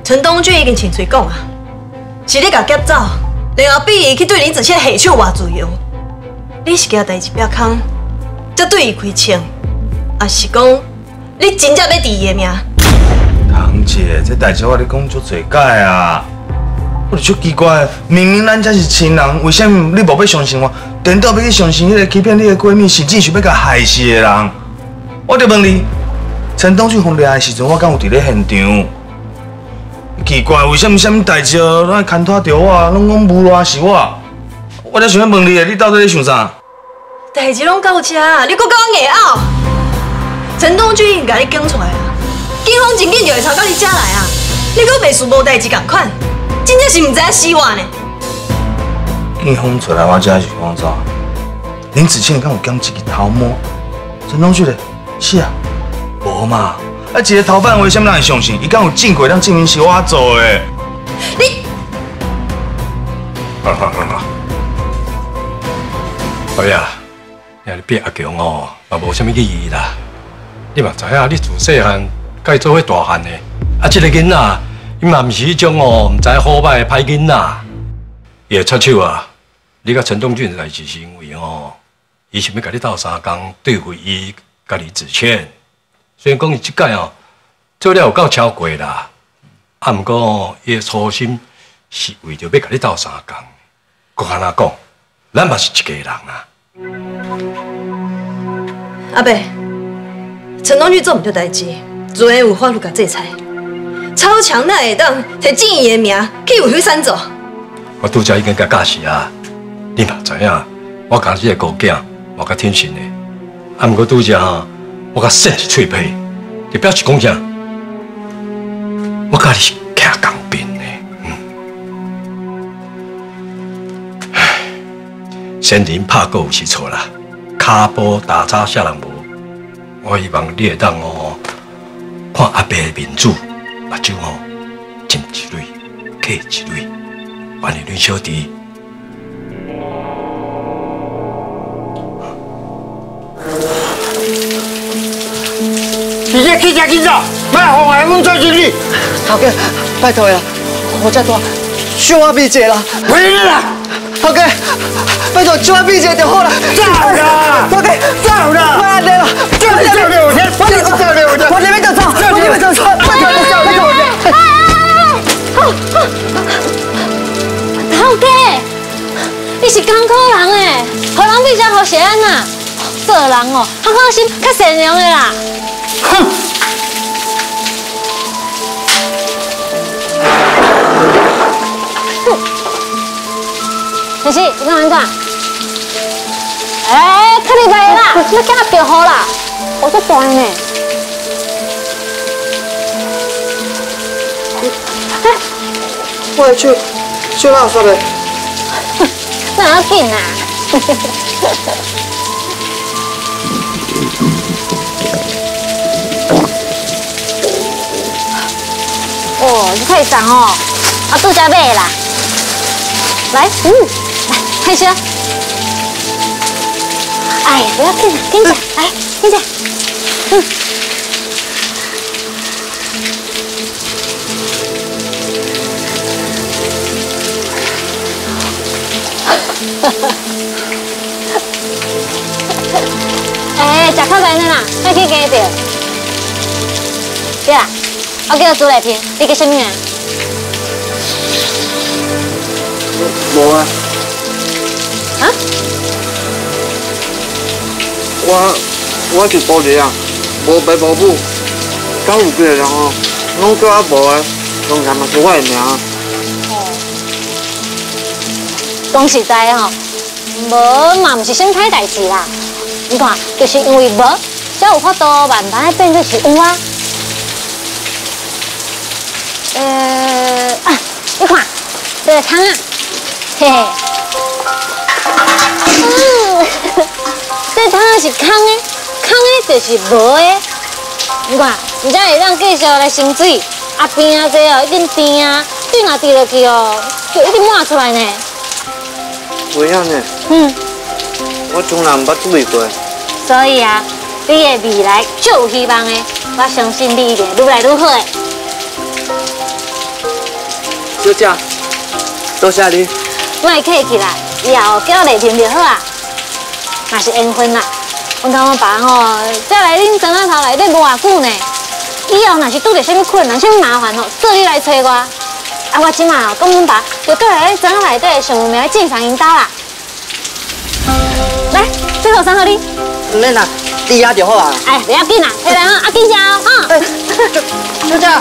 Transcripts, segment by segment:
陈东俊已经清嘴讲啊，是你甲劫走，然后逼伊去对林子谦下手挖自由。你是惊代志变空，才对伊开枪，还是讲你真正要治伊的命？ 堂姐，这代志我咧讲足侪解啊！我就足奇怪，明明咱才是亲人，为什么你无要相信我？颠倒要去相信迄个欺骗你的闺蜜，甚至是要甲害死的人？我就问你，陈东俊互掠的时阵，我敢有伫咧现场？奇怪，为什么代志拢会牵拖着我，拢讲无赖是我？我才想要问你你到底咧想啥？ 代志拢到这，你搁甲我硬拗？陈东俊已经甲你讲出来啊，警方真紧就会抄到你遮来啊！你搁袂输无代志共款，真正是唔知影死我呢？ 警方出来我遮是讲怎？林子谦敢有讲一个头毛？陈东俊咧？是啊，无嘛。啊，一个逃犯为什么人会相信？伊敢有证据，当证明是我做的？ 你， 好，哎呀，你变阿强哦，嘛无啥物意义啦。你嘛知影，你自细汉甲伊做伙大汉的，啊，这个囡仔，伊嘛毋是迄种哦，毋知好歹的歹囡仔。伊会出手啊！你甲陈东俊的代志是因为哦，伊想要甲你斗相共，对付伊甲李子谦。虽然讲伊即届哦做了有够超过啦，啊，毋过哦，伊的初心是为着要甲你斗相共。搁安那讲，咱嘛是一家人啊。 阿伯，陈东俊做唔对代志，自然有法律甲制裁。超强哪会当摕正义的名去为非三走？ 我拄则已经甲教示啊，你嘛知影，我家这个高囝，我较挺身的，啊，毋过拄则吼，我甲扇一喙皮，就表示讲啥？我甲你是徛同边的，唉，先人拍过有是错啦，骹步打叉啥人无？我希望你会当哦，看阿伯的面子，目睭哦，浸一泪，客一泪，原谅恁小弟。 去遮紧走，莫妨碍阮做生意。头家，拜托呀，我遮大，小我比一个啦。袂啦啦，头家，拜托小我比一个就好啦。走啦，头家，走啦，莫安尼啦，走了我先，我这边就走，我这边就走，拜托你走，拜托你。头家，你是艰苦人诶，互人比较好些安呐。做人哦，较放心，较善良的啦。哼！就是你看安怎？哎，看你白啦，你叫他别好啦，我做大呢。 我的手小垃圾嘞。 哪要紧啊？哦，你可以上哦，啊，杜家买啦，来，来，开车。哎，不要紧，跟着，来，跟着，哎，食较慢的啦，别去加着。对啦。我叫朱丽萍，你叫什么名？ 无啊。 啊？ 我是保洁啊，无爸无母，敢有几个人哦，拢叫我无的，当然嘛是我的名。 哦。讲实在吼，无嘛，毋是啥歹代志啦。你看，就是因为无，才有法度慢慢变做是有啊。你看，这个汤啊，嘿嘿，这汤啊是空的，空的就是无的。你看，你才会当继续来生水，啊边啊这哦一定甜啊，水若滴落去哦，就一定满出来呢。 有影呢？我从来毋捌注意过。 所以啊，你的未来就有希望的，我相信你一定愈来愈好的。 小姐，多谢你。 莫客气啦，以后叫丽萍就好啊。若是缘分啦，阮同我爸吼，才来恁庄仔头内底无偌久呢。以后若是拄着啥物困难、啥物麻烦吼，做你来找我。啊，我即马吼，讲阮爸就倒来庄仔内底上有名的晋商引导啦。来，这号送互你。 唔免啦，滴下就好啊。 哎，不要紧啦，下来啊，啊紧些哦，哈。 小姐，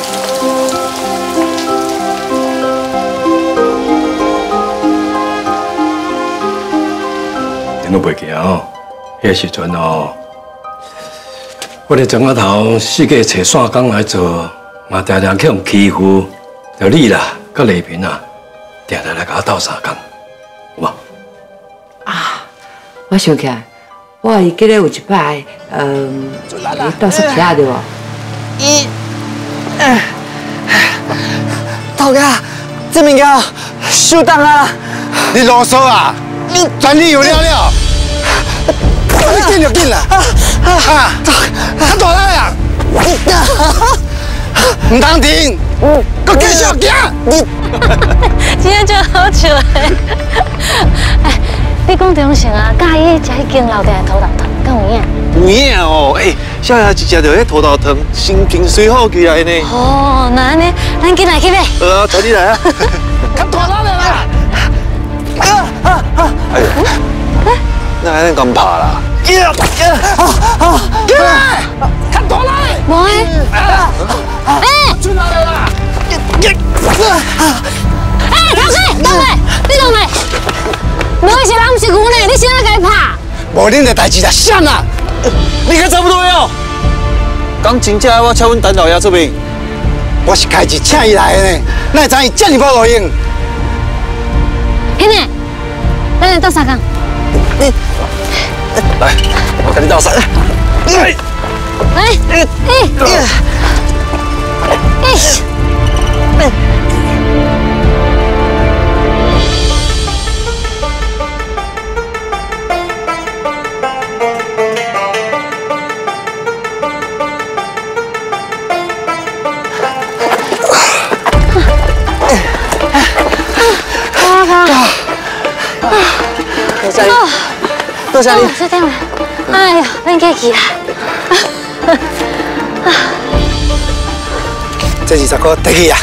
你都袂记哦，迄时阵哦，我伫庄仔头四界找线工来做，嘛常常去用欺负，就你啦，佮丽萍啊，常常来甲我斗相共，有无？ 啊，我想起来，我还记得有一摆，你到宿舍对无？ 头家，这物件收档啊！ 你啰嗦啊！你专利有了了，你紧就紧啦！啊，较大力啊！唔通停，佮继续行。 今天就好笑诶！哎，你讲中诚啊，介意食迄间老店的土豆汤，敢有影？ 有影哦，小爷一食到迄土豆汤，心情随好起来呢。 哦，那安尼，咱紧来去买。 带你来啊！ 较大力啦！ 哎呀，那安尼咁拍啦？ 起来！较大力！ 无诶。 出来了啦！ 哎，头家，等下，你等下，无是人毋是牛呢，你现在该拍？ 无恁的代志啦，闪啦！ 你可差不多哟。刚真正我请阮陈老爷出面， 我是开钱请伊来的呢，哪会知伊这么无路用？ 兄弟，咱来斗相共。 来，我跟你斗赛。 来， 多谢你。 这点了，哎呀，恁客气啦。 这20块得去啊！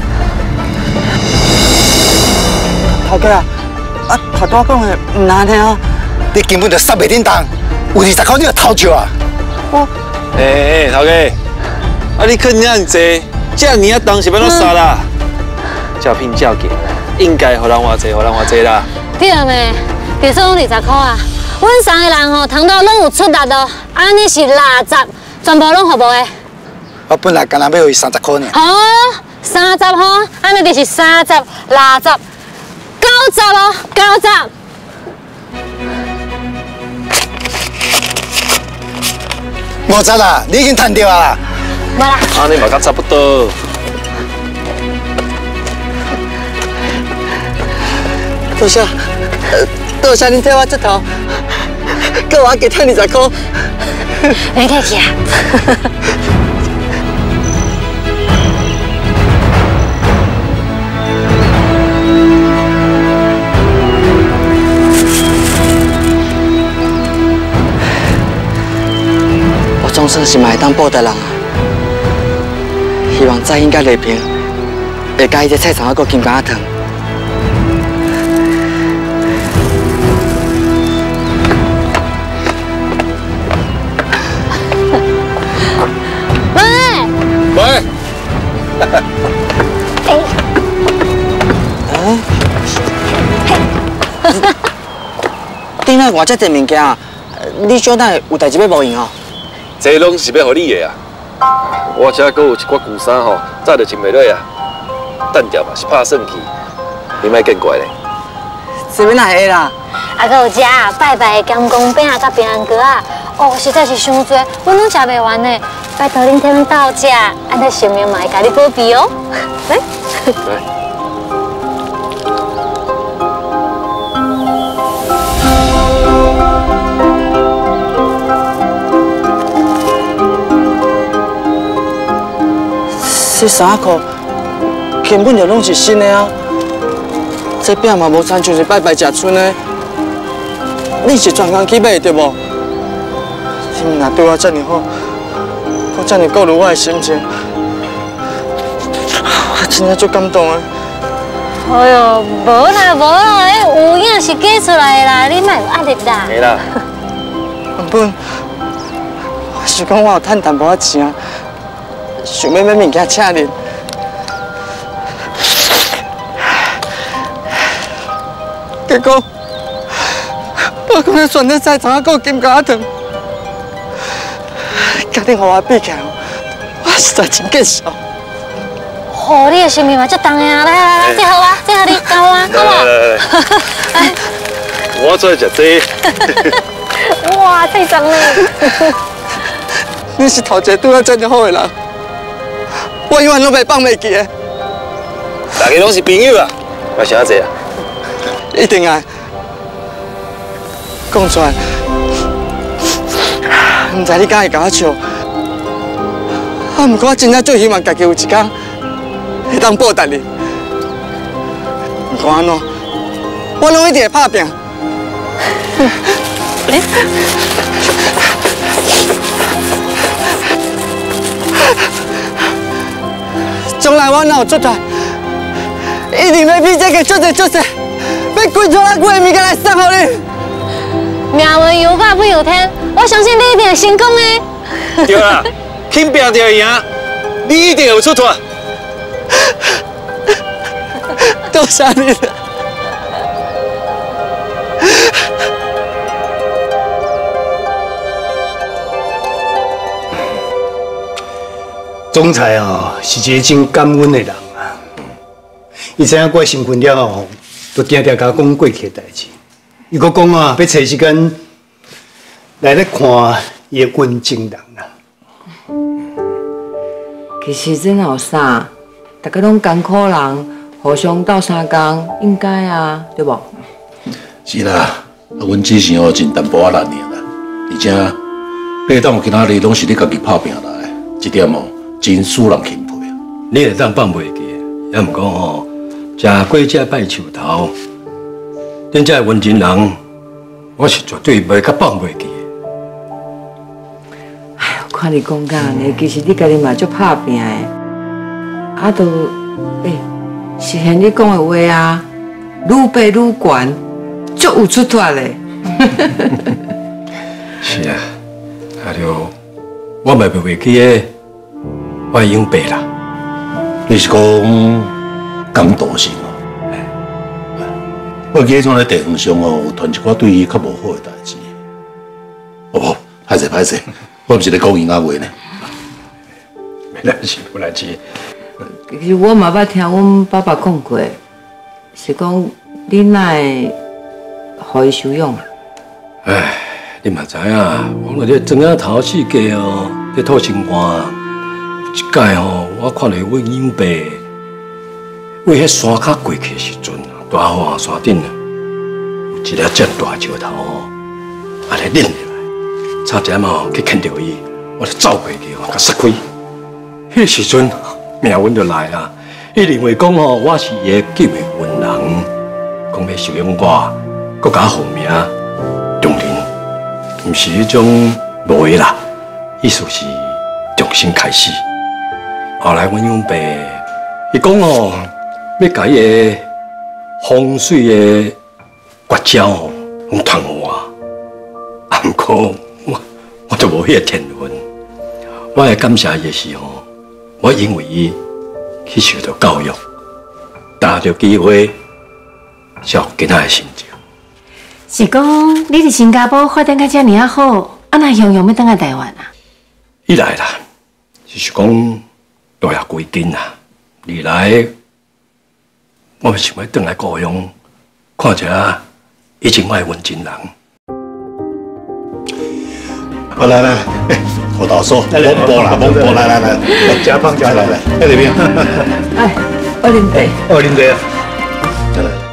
头家啊，头拄讲的唔难听啊。 你根本就杀袂叮当，有20块你就偷笑啊！ 头家，啊你坑遐济，这年啊当是要怎杀啦？照拼照价，应该互人偌济，互人偌济啦。 对咩？别说20块啊，阮三个人吼，通道拢有出力哦，安尼是60，全部拢互无的。 我本来干那要伊30块呢。 好，30吼，安尼就是30、60、90哦，90。 50啦，你已经赚掉啊啦！ 无啦。 安尼嘛甲差不多。 多谢，多谢恁替我出头，叫我加赚20块。 免客气啊。 我总算是嘛会当报答人啊！希望再应甲丽萍会甲伊这菜场还阁金瓜汤。 喂。 顶下偌遮侪物件，你小等有代志要无用哦？ 这拢是要互你的啊！我遮阁有一挂旧衫吼，早就穿袂落啊。等调嘛是拍算去，你莫见怪咧。 这边哪会啦？ 啊，搁有遮拜拜的咸公饼啊，甲平安糕啊，哦，实在是伤多，阮拢食袂完呢。拜托恁替阮斗食，安尼生命嘛会甲你保庇哦。来。 来。 这3块根本就拢是新的啊！这饼嘛无亲像是拜拜食剩的，你是专工去买对无？你若对我遮尔好，搁遮尔顾虑我的心情，我真正足感动的。 哎呦，无啦无啦，迄有影是假出来的啦，你莫有压力啦。 没啦。 原本我是讲我有趁淡薄仔钱，想要买物件请恁。结果，我讲要选择菜场还有金瓜糖，家庭互我比起来，我实在真见笑。 哦，你的心面嘛足重的啊！来，这好啊，这好你教我，好不好？ 来，我做食这。 哇，太重了！ 你是头一个对我这么好的人，我永远拢袂放袂记的。 大家拢是朋友啊，我想这啊。 一定爱讲出来，唔知你敢会甲我笑？不过我真正最希望家己有一天会当报答你。不管安怎，我拢一定会打拼。将来我若有出头，一定要比这个足侪足侪。要规撮咱贵的物件来送互你。 命运有法不由天，我相信你一定会成功的。 对啦，拼拼就会赢，你一定有出头。 多谢你了。 总裁哦，是一个真感恩的人啊。伊知影我身份了后，都定定甲我讲过去的代志。伊佫讲啊，要找时间来咧看伊的温情人啊。 其实真有啥，大家拢艰苦人，互相斗相共，应该啊，对无？ 是啦，啊，阮只是哦真淡薄仔难尔啦，而且爬档今仔日拢是你家己拍拼来的，这点哦真使人钦佩啊。 你会当放袂记，也毋讲吼，食过节拜树头，恁这文人人，我是绝对袂甲放袂记的。 哎呦，看你讲甲安尼，其实你家己嘛足拍拼的，啊都，实现你讲的话啊，愈爬愈悬，足有出头嘞。 是啊，啊就我嘛袂记的，我已经白啦。 你是讲讲道性哦？我记得在地方上哦，有传一寡对伊较无好的代志。哦，歹势歹势，我毋是咧讲伊那话呢。 没关系，没关系。 其实我嘛捌听阮爸爸讲过，是讲你哪会互伊收养啊？ 唉，你嘛知影，我那咧庄仔头四界哦，咧讨生活。一届吼，我看到阮养爸为迄山骹过去的时阵，大华山顶有一粒遮大石头哦，安尼拎入来，差点嘛去牵着伊，我就走过去哦，甲摔开。迄时阵命运就来啦，伊认为讲吼，我是伊的救命恩人，讲要收养我，搁甲号名中人，毋是迄种无的啦，意思是重新开始。后来阮养爸，伊讲哦，要甲伊个风水的绝招哦，拢传互我。啊，毋过我就无迄个天分。我会感谢伊的是吼，我因为伊去受到教育，搭着机会，才有今仔的成就。 是讲你伫新加坡发展甲遮尔啊好，啊那样要等来台湾啊？ 一来啦，就是讲。大也归根啊！二来，我想要回来故乡，看一下以前我的文人人。 好，来，我倒数，蒙波啦，来， 加胖加来， 那边， 哎，我啉茶， 我啉茶啊， 再来。